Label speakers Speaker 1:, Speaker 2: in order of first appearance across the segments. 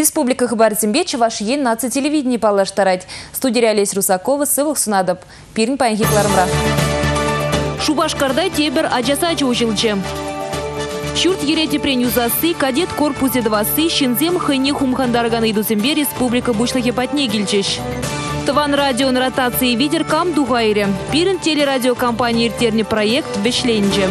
Speaker 1: Республика Хабаровсембе ваш ен наци телевидение палаштарать. Студия Олесь Русакова, Сывых Сунадып. Пирн паянхикларымра.
Speaker 2: Шубашкарда тебер аджасачы училчы. Шурт ерети пренюзасы, кадет корпусе 2 щензем хэне хумхандарган идусембе Республика Бушлахе патне гильчыш. Тван радио на ротации видер кам дугайре. Пирн телерадиокомпания иртерни проект вешленже.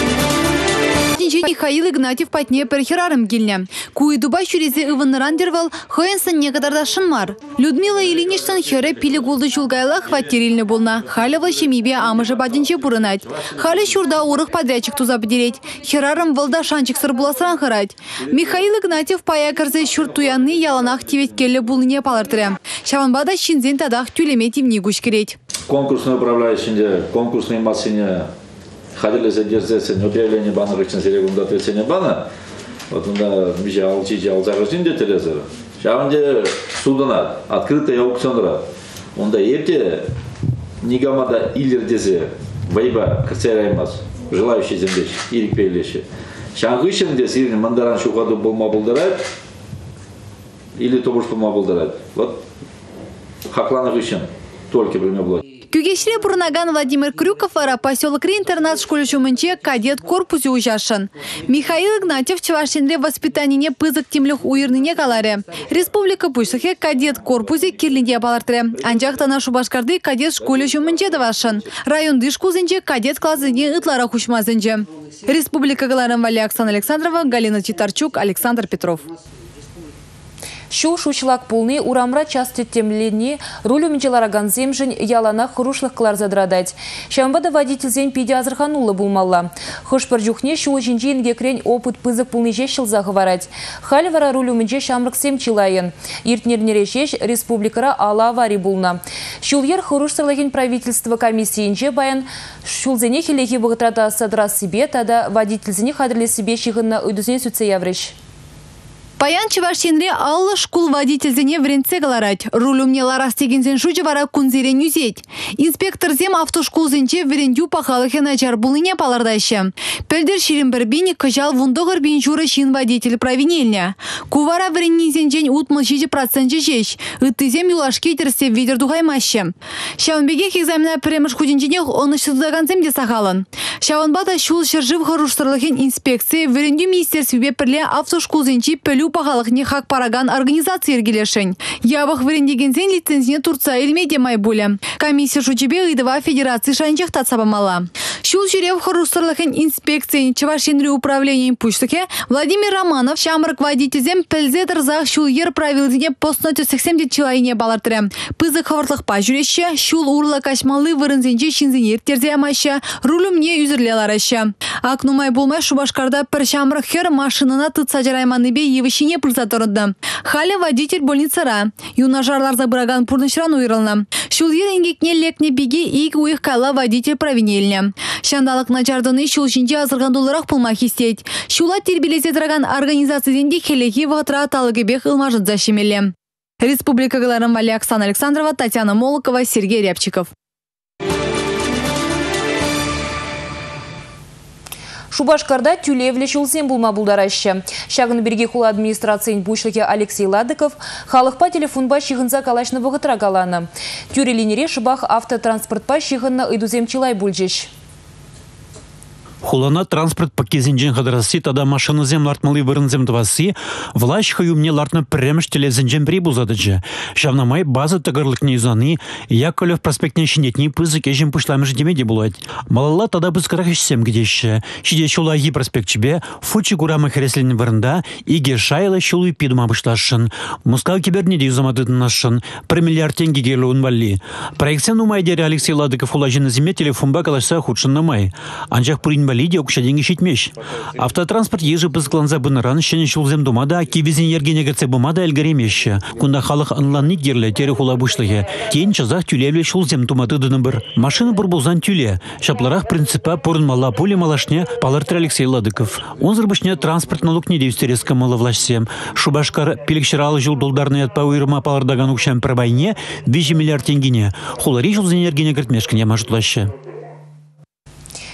Speaker 3: Михаил Игнатьев патне перхерарым гильня. Куйдуба чурезе Иван Рандервал хоенсан некадарда шынмар. Людмила Ильиничтан хере пили голды чулгайла хваттерильны болна. Халя шемибе амыжы бадинче бурынать. Халя шурда урых подрядчик туза бедереть. Херарым валда шанчик сыр буласран харать. Михаил Игнатьев паякарзе шуртуянны яланах тивет келле булыне палартыря. Шаванбада шинзен тадах тюлемети в нигуш кереть.
Speaker 4: Конкурсный управляющий, конкурсный массине. Ходили задержаться, но объявление бана рычен серегунда трясения бана. Вот он миже алчичи алзарожден детелезер. Шаванде судана открытый аукционра. Он да ерте нигамада илердезе вайба кацераймас желающий землеч ирик пелеши. Шангышен де сирин мандаран шухаду болма болдарат или тобуш болма болдарат. Вот хаклана гышен только время было.
Speaker 3: Кюгешре Бурнаган Владимир Крюков ара поселок интернат школе чумынче кадет корпусе ужашын. Михаил Игнатьев чувашинре воспитанине пызык темлюх уирныне каларе. Республика Бушлахе кадет корпусе кирлинде балартре. Анжахтана Шубашкарды кадет школе чумынче давашын. Район дышкузынче кадет классыне ытлара хушмазынче. Республика Галарам Вали Оксана Александрова, Галина Титарчук, Александр Петров.
Speaker 1: Шу шучлак полный урамра части темлени рулю мечелараган земжень ялана хурушлых клар задрадать. Шамбада водитель зем пиди азрханула булмалла. Хош парджухне шу жинжин гекрень опыт пызык полный жещил заговарать. Халивара рулю мече шамрак сем чилаен. Иртнернере жещ республикара ала аварий булна. Шульер хуруш сырлагин правительства комиссии инже баян шулзене хилехи боготрата садра себе, тада водитель зене хадрли себе щигынна уйдузен сүтсе яврыш.
Speaker 3: Паян чувашинре алла школ водительзене вренце галарать. Рулюмне ларастегензен шуче вара кунзерен юзеть. Инспектор зем автошколзенче врендю пахалыхе начар булыне палардайшы. Пельдер ширин бірбине кыжал вундогыр бин журы шин водитель провинельня. Кувара вреннизенчен утмыл 6% жеш. Ыттызем юлашке терсе видер дугаймашы. Шаунбегех экзамена премыш худинченех он шыдаганзем де сахалын. Шаунбада шул шыржыв харуштырлыхен инспекция врендю министерстве перле автошколзенче пелю пахалыхне хак параган организации ергелешень. Явах врендегензен лицензия Турция эльмеде майбуле. Комиссия шучебе идова федерации шанчах тацабамала. Шул жюрев харустарлыхен инспекции чувашинри управлением пуштыхе Владимир Романов шамрак водительзем пельзетер зах шул ер правилзине постнотю 70 человене балартре. Пызык хаварлых пажуреще, шул урла качмалы вырынзенче шинзенер терземаща, рулю мне юзерлелараща. Акнумай булмай Шубашкарда пер шамрак хер машинына тыца жарайманыбе евыщине пыльзаторында. Халя водитель больницара. Юнажарлар забыраган пурнышран уйрылна. Шул ер ингекне лекне беге ик уих кала водитель провинельня. Шандалык начардыны шул шинче азыргандуларах пулмах истеть. Шула тербелезетраган организацияденде хелехи ватра талыгебех ылмажыт защемеле. Республика Галарам Вали Оксана Александрова, Татьяна Молокова, Сергей Рябчиков.
Speaker 1: Шубашкарда тюлевле шулсен булма булдараща. Шагын берге хула администрациян бушлыке Алексей Ладыков халықпа телефонба шиғынса калашны бұғытыра каланы. Тюрелинере шыбақ автотранспортпа шиғынна ыдузем чилай бульжеш.
Speaker 5: Хулана транспорт пакезинжен хадрасы тада машина зем лартмалы вырынзем двасы, власть хаюмне лартны премеш телезинжен прибузадыджа. Шавнамай база тагарлык неюзаны, Яковлев проспектне шинетни пызы кежем пышламыш демеде булать. Малала тада бызкарах ишсем гдеще. Шиде шулаги проспект чебе, фучи гурама хреслен вырында, иге шайла шулуй пидума бышлашын. Мускал кибернеде юзамадыдын нашын, 1 миллиард тенге герлы унвали. Проекциян умайдере Алексей Ладыков хулажины зиме телефонба калашса худшын намай. Анжах пурин Лидия укшаденги шитмеш. Автотранспорт ежи пызгланза быныран шене шулзем думада, кивизин ергене герце бумада элгаремеші. Кунда халық анланник герле тері хула бұшлығы. Тен чазақ тюлевле шулзем туматы дыны бір. Машина бір бұлзан тюле. Шапларах принципа порын мала поле малашне палартыр Алексей Ладыков. Он зырбышне транспорт налог не девстересқа мала влашсем. Шубашкар пелекширалы жыл долдарны атпа уйрыма палардаган укшам пробайне 2 миллиард тенгене. Хулари шулзен ергене гертмешкіне мажытлашы.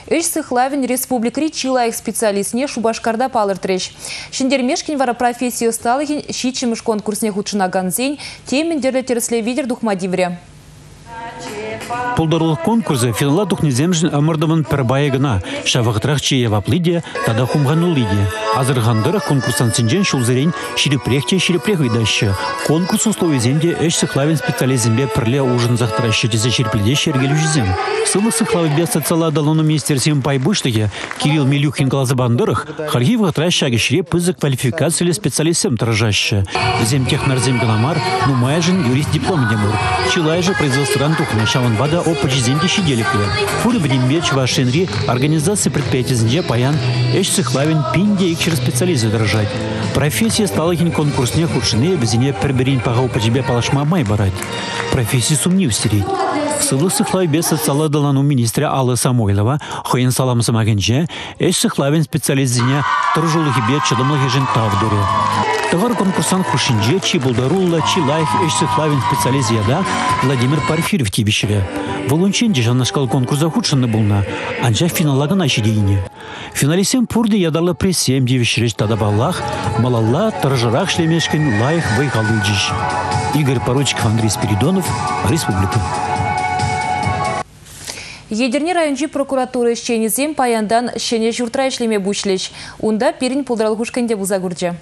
Speaker 1: Эш сыхлавин республикри чилаих специалистне Шубашкарда палыртреш. Шиндермешкин вара профессию сталыгин щичимыш конкурсне худшина ганзень, темендерле тересле видер духмадивре.
Speaker 5: Пулдарулық конкурсы финала тухнеземжін амырдымын пірбайығына, шавықтырақ чиева плиде, тада хумғану лиде. Азырғандырық конкурсан сенжен шулзырен ширепрех үйдашы. Конкурс условий земде эш сыхлавин специализмбе пірле ужын зақтырашы десе шерпілде шергелу жүзем. Сылы сыхлавибе социаладалыну министерсем пайбыштығы Кирилл Милюхин глазыбандырық, харгив ғатыра шагышре пызы квалификациялы специалистем тыражашы. Земтехнарзем ганамар, нумайжын юрист дипломидемур. Чилай же производствран тухна шаванбада опыч земде щеделикле. Фуры внимбе чувашенри организации предприятий зінде паян эш сыхлавин пинде и через специализы дорожать. Профессия стала хин конкурсне худшине, безине перберин пага опыч бе палашма май барать. Профессия сумнив стереть. Сылы сыхлавибе социаладалану министра Аллы Самойлова, хоен салам самагенже, эш сыхлавин специализине торжулығы бе чадымлығы жын тавдуре. Тагар конкурсан хушинже, чи булдарулла, чи лайх эш сыхлавин специализияда Владимир Парфиров тибишеве. Волончен дежан шкал конкурса худшинны булна, анжа финаллаган айшидейне. Финалисем пурды ядарлы прессием девишреч тада баллах, малалла торжарах шлемешкен лайх вайхалуджиш. Игорь Поручиков, Андрей Спиридонов, Республика.
Speaker 1: Едерне райончи прокуратуры щенезем паяндан щене журтра ишлеме бушлеч. Унда перин пулдралгушканде бузагурджа.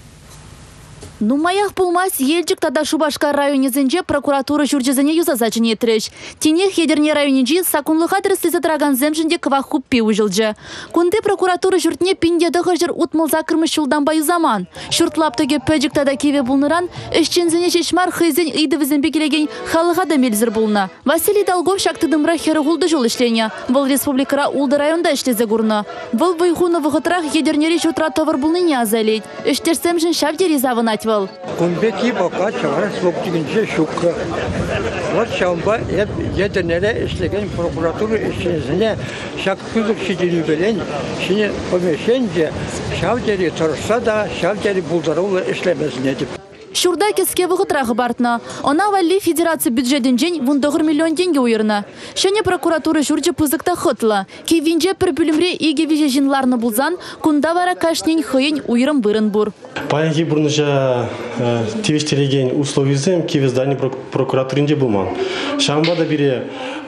Speaker 2: Ну, маях пулмас ельчик тада Шубашкар районе зенже прокуратура журджезене юзазачыне треш. Тенех едерне районенжи сакунлыха дреслизе траган земжінде квахуп пиужылжы. Кунды прокуратура журтне пинде дығыжыр утмыл закырмыш шулдан баю заман. Шуртлаптыге пөджік тада кеве булныран, ішчензене шешмар хызен ыйдывызенбе келеген халыға да мелзір булна. Василий Долгов шактыдымра херығулды жол ішления. Бұл республикара улды районда іштезе гурна. Бұл вайхуны вғытрах едернері жутра товар булныне азалейд. Іштерсемжін шавдері завынать.
Speaker 6: Кунбеки пока чавара слугтигинче шукка. Вот шамба еденере ишлеген прокуратура işçisine şakkızlık şidini bilen şimdi помещенде şavderi тұрса да şavderi buldarılı işlemezin edip.
Speaker 2: Шурда кеске вғытрағы бартна. Она валли федерация бюджетен жен 1 миллион тенге уйырна. Шәне прокуратура журджы пызыкта хытла. Кевинже бір бүлімре иге веже жинларны бұлзан, күнда вара кашнен хыйын уйырым бұрын бұр.
Speaker 7: Паянки бұрныша тевештереген условизем кеве здание прокуратуринде бұлман. Шамбада бире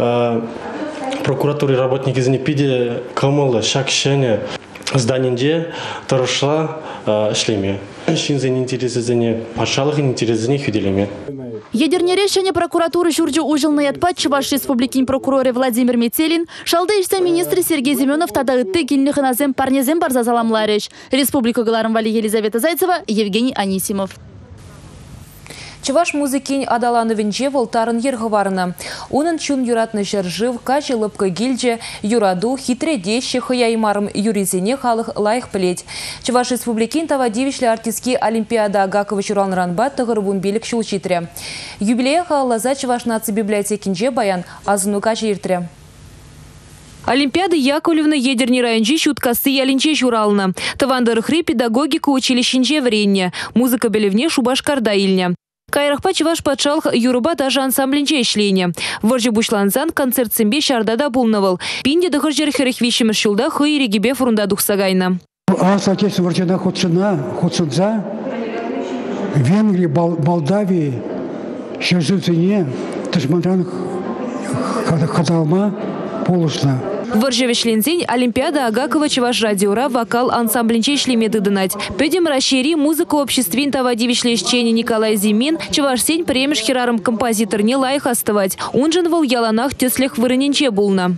Speaker 7: прокуратуры работники занепиде кымылы шакшене зданиенде тұрышла ішлеме. Шинзен интересезене, пашалық интересезене хүделеме.
Speaker 2: Едернере шәне прокуратуры журджы ужылны ятпат Чуваш республикин прокуроры Владимир Метелин, шалды ішсе министр Сергей Семенов тада ытты килнихыназем парнезем барза заламларыш. Республика Галарым Вали Елизавета Зайцева, Евгений Анисимов.
Speaker 1: Чуваш музыкин адалановинче волтарын ергыварына. Унын чун юратны жыржыв, качы лыпкы гильже, юраду, хитредещи, хыяймарым юризене халық лайық плеть. Чуваш республикин тавадивишлі артистки Олимпиада Агакович Уранранбат тығырбун белік шулчитре. Юбилея халаза Чуваш наци библиотекинче баян азыну качы иртре.
Speaker 2: Олимпиада Яковлевна едерни районжи шуткасы ялинче журална. Тавандарыхри педагогика училищенче вренне. Музыка белевне Шубашкарда илня. Кайрахпа Чуваш патшалх юруба даже ансамблинче ишлене. Варжи бушланзан концерт сэмбе шардада булнавал. Пинде дыхыржер херехвишемір шулда хыйрегебе фурунда духсагайна.
Speaker 8: Соответственно, варчана худшудза, Венгрии, Молдавии, Шерзуцине, Ташманран Хадалма, Полушна.
Speaker 2: Варжевешлензень Олимпиада Агакова Чуваш радиора вокал ансамблинче шлемеды дынать. Пөдем расшири музыку обществин тавадивишле ищени Николай Зимин Чуваш сень премеш херарым композитор не лайх оставать. Он же вол яланах теслех вырыненче булна.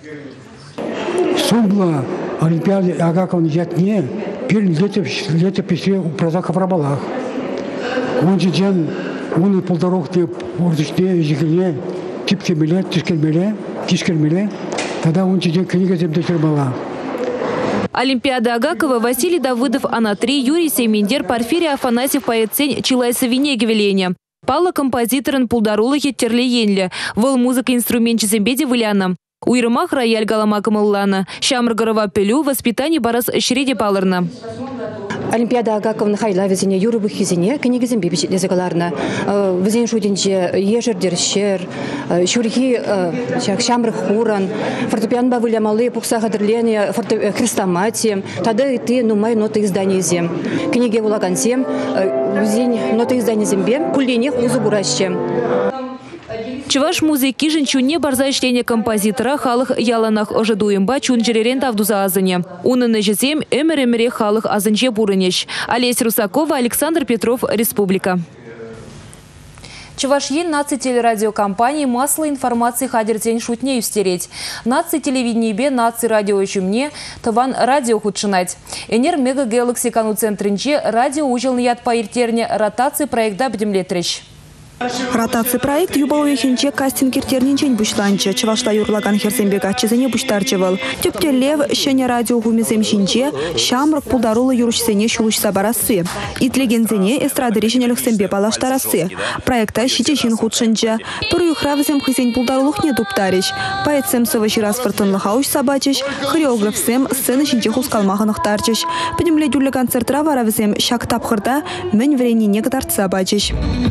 Speaker 8: Сумбла Олимпиады Агаковны ятне перед летописи у прозака в Рабалах. Он же ден, он и полдорогте урдышне, ежегельне, типкемеле, тишкермеле. Тогда он читает книга земдекер была.
Speaker 2: Олимпиада Агакова Василий Давыдов, Анатри, Юрий Сеймендер, Порфирий Афанасьев, поэт-сень Чилайса Винегевеленя. Пала композиторын пулдарулы хеттерле енле. Выл музыка инструментче зембеде выляна. Уйрымах рояль галамакамыллана. Шамргарова пелю воспитание барас шреде палырна.
Speaker 9: Олимпиада Агаковна хайла везене юрубы хизене кенегизен бебичит лезегаларна. Везен шудинче ежердершер, шурихи шамрых хуран, фортепиан бавыля малые пукса хадырлене, хрестоматием, тада и ты нумай ноты издания зем. Книги улаган зем, везен ноты издания зембе, кулинех узу буращем.
Speaker 2: Чуваш музыки женщуне барзай чтение композитора халых яланах ожидуемба чунжеререн тавдуза азыне. Унын жезем эмеремере халых азынче бурынеш. Олеся Русакова, Александр Петров, Республика.
Speaker 1: Чувашьен наци телерадиокомпании масло информации хадертень шутнею стереть. Наци телевидение наци радио чумне, таван радио худшинать. Энер мега Galaxy кану центринче радио ужил ят поиртерне ротации проекта бдемлетрещ.
Speaker 10: Ротация проект юбауе хинче кастинг киртернинчен бушланче. Чувашла юрлаган херсембек атчизене буштарчевал. Тёптелев щене радио гумезем шинче, шамрак пулдарула юрушсене шулушса барасы. Итлегензене эстрады решенелых сембе палаштарасы. Проекта щитечин худшинче. Турю хравзем хызень пулдарулух не дуптарищ. Поэт сем совачирас фортынлыхауш собачищ. Хореограф сем сцены шинче хускалмаханах тарчищ. Подемле дюле концертра варавзем шак тапхырда мэнь врени негатарт собачищ.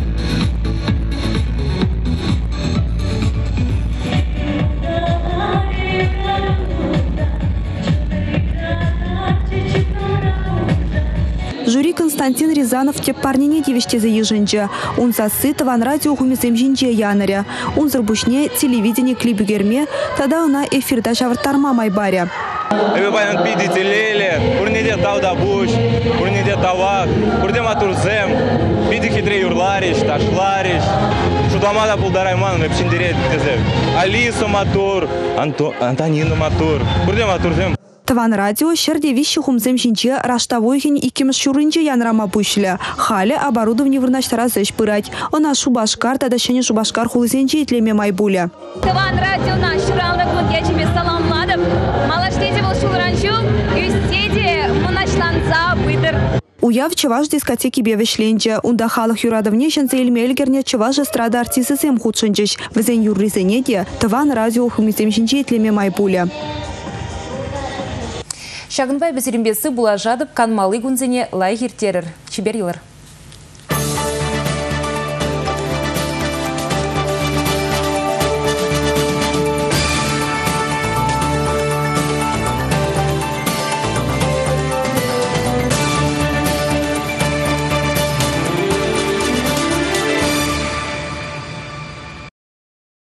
Speaker 10: Жюри Константин Рязанов те парнине девиште за еженче. Он засыт ван радио хумизем жинче янаря. Он зарбушне телевидение клипюгерме, тогда она эфирда шавартарма майбаря.
Speaker 11: Эбе баян пиди телеле, курниде тауда буш, курниде тавак, курде матурзем, пиди хитре юрлариш, ташлариш. Шутамада пулдарайман, эпсиндерет тезев. Алису матур, Антонину матур, курде матурзем.
Speaker 10: Таван радио шерде вещи хумзем шинче раштавойхин и кемш шурынче янрама пушле. Хале оборудование вырнаштара зэш пырать. Она шубашкар, тогда щене шубашкар хулызенче итлеме майбуля.
Speaker 12: Таван радио наш шуралда кундячими саламладым. Малаштеде был шулранчу, юстеде муначланца быдыр.
Speaker 10: Уяв чаваш дискотеки бевешленче. Унда халах юрадовне шенце илмелгерне чаваш эстрада артисты сем худшенчеш. Везен юрризенеде таван радио хумизем шинче итлеме майбуля.
Speaker 1: Шагынбай безерембесі бұла жадып, канмалы күнзене лай хертерір. Чебер елір.